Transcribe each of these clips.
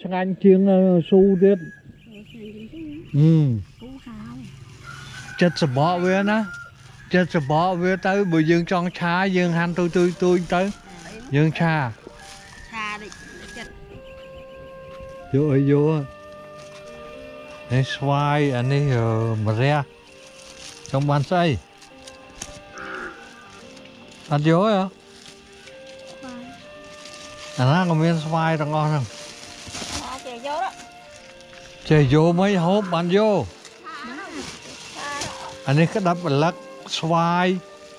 Anh chiên su tiết. Chết sẽ bỏ về nó. Chết sẽ bỏ về tới bởi dương trong cha dương hành tôi tới. Dương cha. Cha đi. Vô ơi vô. Đây xoay anh ấy mà ra. Trong bàn xây. Ăn vô hả? Nó có miếng xoay đó ngon không? Chè vô đó. Chè vô mấy hộp ăn vô. Anh ấy cái đắp lắc xoay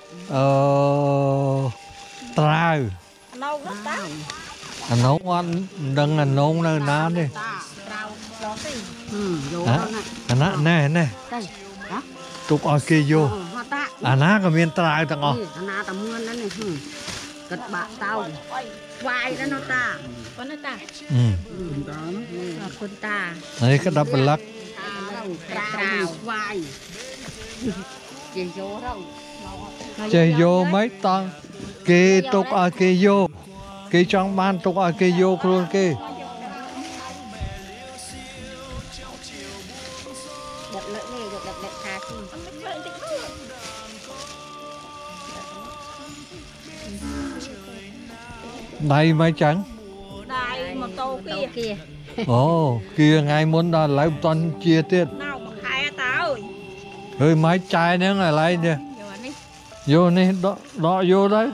trao. Nấu đó ta. Anh nấu anh đừng anh nấu nơi ná đi. Nè nè. Tục ở kia vô. Ná có miếng trao tao ngon. Ná tao mươn đó này. Cất bạc tao. Vai đó nó ta. Con nó ta. Con ta. Đấy cái đắp lắc. Trao vai. Chè vô đâu. Chè vô mấy tao. Kê tục ở kia vô. Kê trong ban tục ở kia vô luôn kê. Đập lợi này được đập lợi thà chi. Đây mấy trắng. Đây một tô kia. Ồ, kia ngay muốn là lấy một tuần chia tiết. Nào mà khai tao ơi. Hơi mấy chai nữa là lấy đi. Vô đi, đó vô đấy.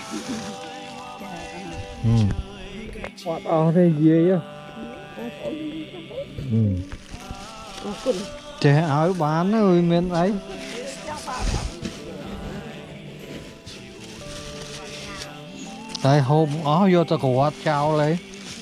Quạt thế gì á. Trẻ áo bán ơi miền ấy. Đây hôm ó vô ta quạt chào lấy.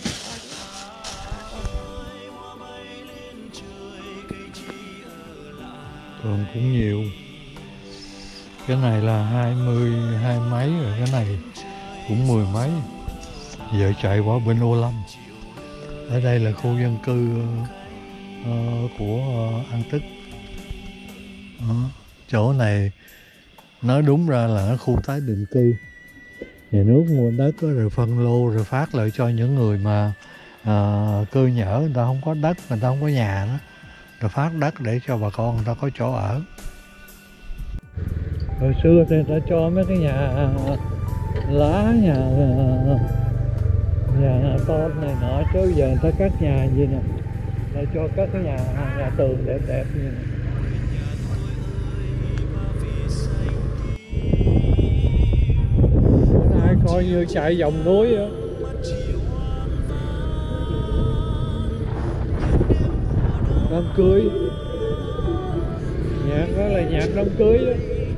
Thường cũng nhiều. Cái này là 22 mấy rồi, cái này cũng 10 mấy. Giờ chạy qua bên Ô Lâm. Ở đây là khu dân cư của An Tức. Chỗ này nói đúng ra là nó khu tái định cư. Nhà nước mua đất rồi phân lô rồi phát lại cho những người mà cơ nhở, người ta không có đất, người ta không có nhà đó. Rồi phát đất để cho bà con người ta có chỗ ở. Hồi xưa thì người ta cho mấy cái nhà lá, nhà to này nọ, chứ giờ người ta cắt nhà gì nè. Người ta cho cắt cái nhà tường đẹp đẹp như này. Bữa nay coi như chạy vòng núi á. Đám cưới. Nhạc đó là nhạc đám cưới đó.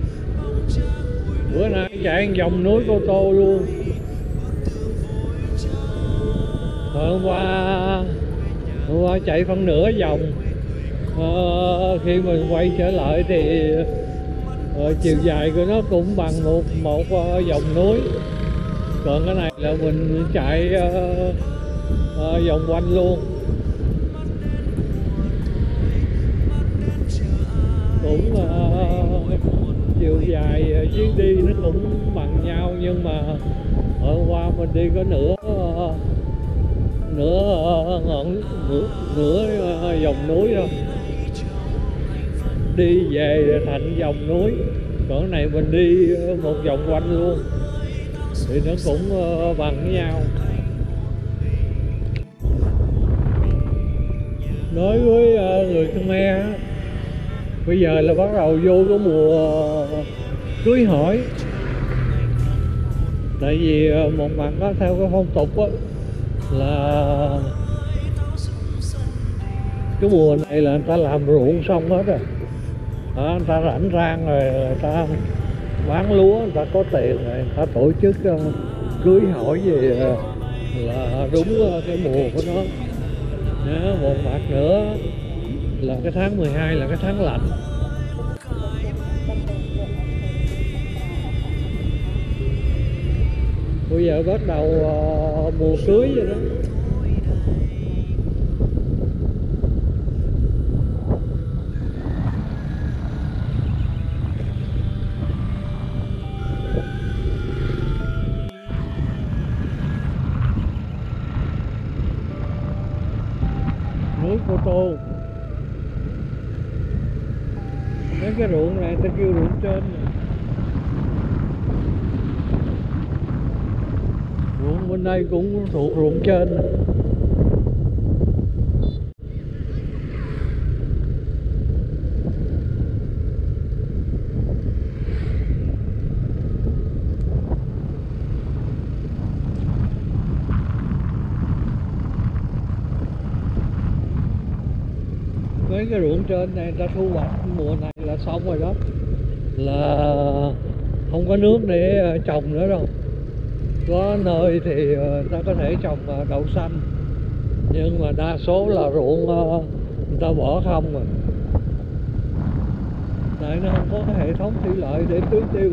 Bữa nay chạy vòng núi Cô Tô luôn. Hôm qua chạy phân nửa vòng. Khi mình quay trở lại thì chiều dài của nó cũng bằng một vòng núi. Còn cái này là mình chạy vòng quanh luôn. Cũng chiều dài chuyến đi nó cũng bằng nhau, nhưng mà hôm qua mình đi có nửa vòng núi thôi, đi về thành vòng núi. Còn cái này mình đi một vòng quanh luôn thì nó cũng bằng nhau. Đối với người Khmer bây giờ là bắt đầu vô cái mùa cưới hỏi. Tại vì một mặt đó, theo cái phong tục đó, là cái mùa này là người ta làm ruộng xong hết rồi. Người ta rảnh rang rồi, người ta bán lúa, người ta có tiền rồi, người ta tổ chức cưới hỏi gì là đúng cái mùa của nó. Một mặt nữa là cái tháng 12 là cái tháng lạnh. Bây giờ bắt đầu mùa cưới rồi đó. núi Cô Tô. Mấy cái ruộng này ta kêu ruộng trên. Ruộng bên đây cũng thuộc ruộng trên. Mấy cái ruộng trên này ta thu hoạch mùa này là xong rồi đó, là không có nước để trồng nữa đâu. Có nơi thì ta có thể trồng đậu xanh, nhưng mà đa số là ruộng người ta bỏ không rồi, tại nó không có cái hệ thống thủy lợi để tưới tiêu.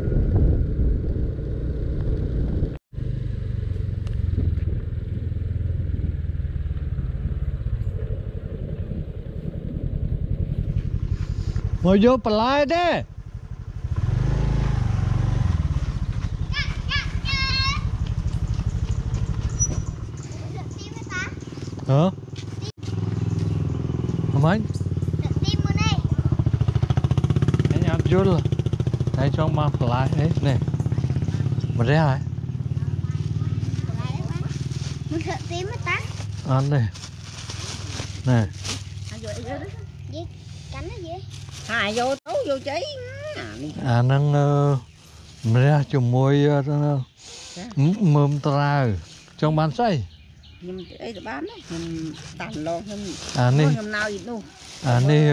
Ngồi vô bà lai đấy. Hả? Không anh? Anh ăn chút là đây cho mang bà lai đấy nè. Mà đấy hả? Muốn sợ tím mới tá. Ăn đây. Nè. Gì? Cánh nó gì? Vô tấu vô cháy. Nâng ra chùm môi mơm tra trong bán xây. Nhưng ấy là bán đấy, nhưng tàn lo Nè. nào gì đâu. Nè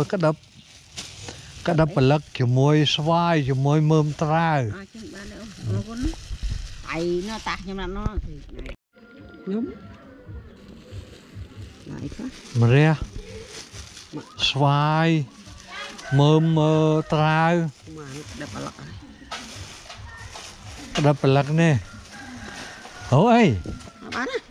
cái đập lắc chùm môi xoay chùm môi mơm tra. Chứ bán đâu. Nó có tại nó tạc nhưng mà nó thì nhúng. Lại quá. Mà ra xoay mơm tra. Mà đập lắc. Đập lắc nè. Ủa ơi. Bán á.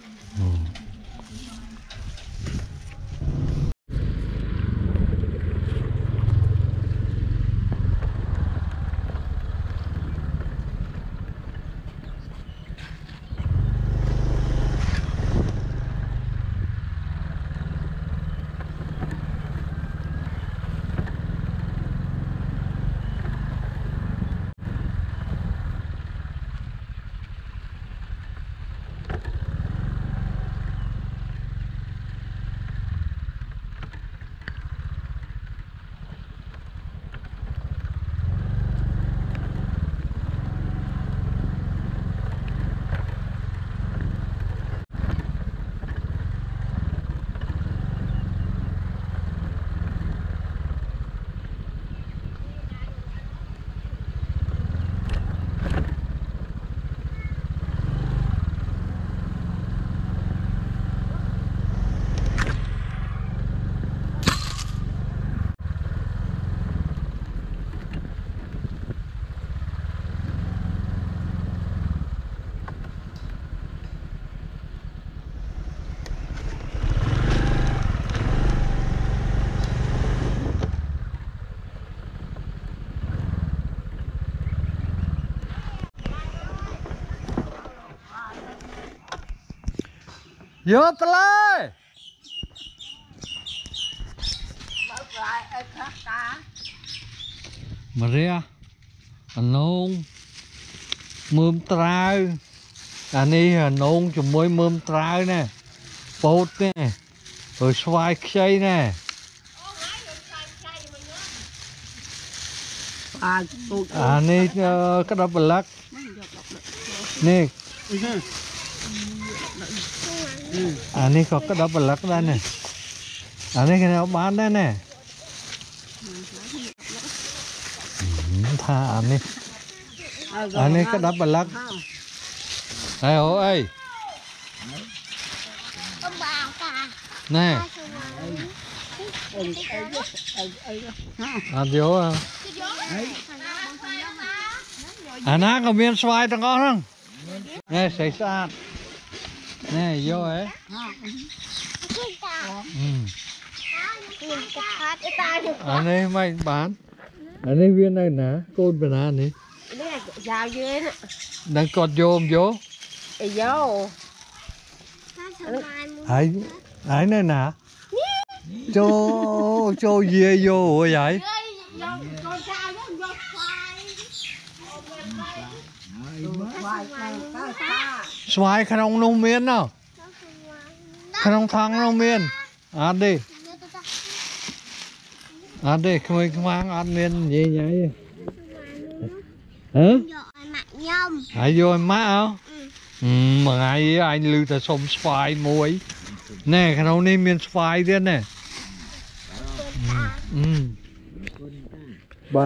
Vô bà lai. Mà ra nôn mơm trao. Này nôn chùm môi mơm trao nè. Bột nè. Rồi xoay khay nè. Này cái đập lắc. Nè. Này có cái đập lắc đây nè. Này cái nào bán đây nè. Tha này. Này cái đập lắc. Đây ổ ơi. Nè. Vô à. Ná có miếng xoay tao có không? Nè sấy sát. Nè vô ấy. Này mày bán. Này viên này nè, côn bên này nè. Sao dưới đó. Đang cọt vô không vô? Vô. Ai này nè. cho dê vô rồi vậy xoài khăn ông nông miên nào khăn ông thang nông miên ăn đi không mang ăn miên gì vậy hả ai vô em má không mà ai anh lưu ta xôm xoài muối nè khăn ông nêm miên xoài thế nè ba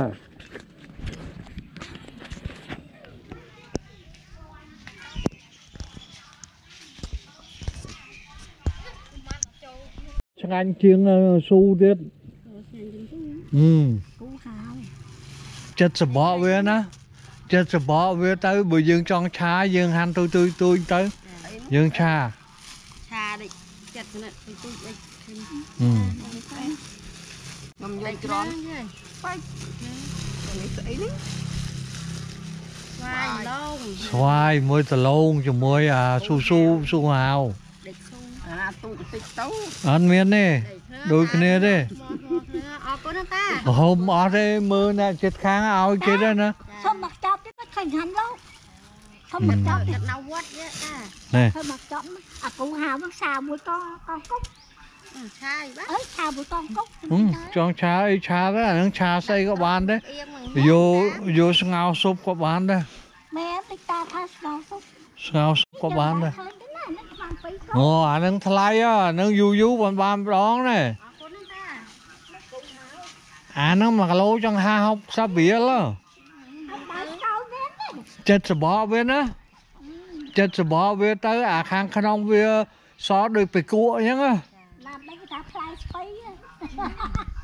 chắc anh chiêng su tiết chất sẽ bỏ về nó chất sẽ bỏ về tới bởi dương trong trà dương hành tôi tới dương trà đi chặt nó tôi ngâm vô tròn xoài mới tờ lông cho mới su hào ăn miếng nè đôi cái này đi hôm ở đây mưa nè chết kháng áo chết đó nè không mặc chóp chứ nó thành hành lâu không mặc chóp thì nấu quất nè không mặc chóp à cụ hào nó xào buổi con cúc xào buổi con cúc trong trà đó là trà xây có bán đấy vô ngao súp có bán đấy mẹ thích ta tha ngao súp có bán đấy nâng thay á nâng du bàn đón này nó mà lố trong ha học sao bía đó chết sẽ bỏ về nó chết sẽ bỏ về tới khang khăn ông về xó được phải cua nhá làm mấy cái thay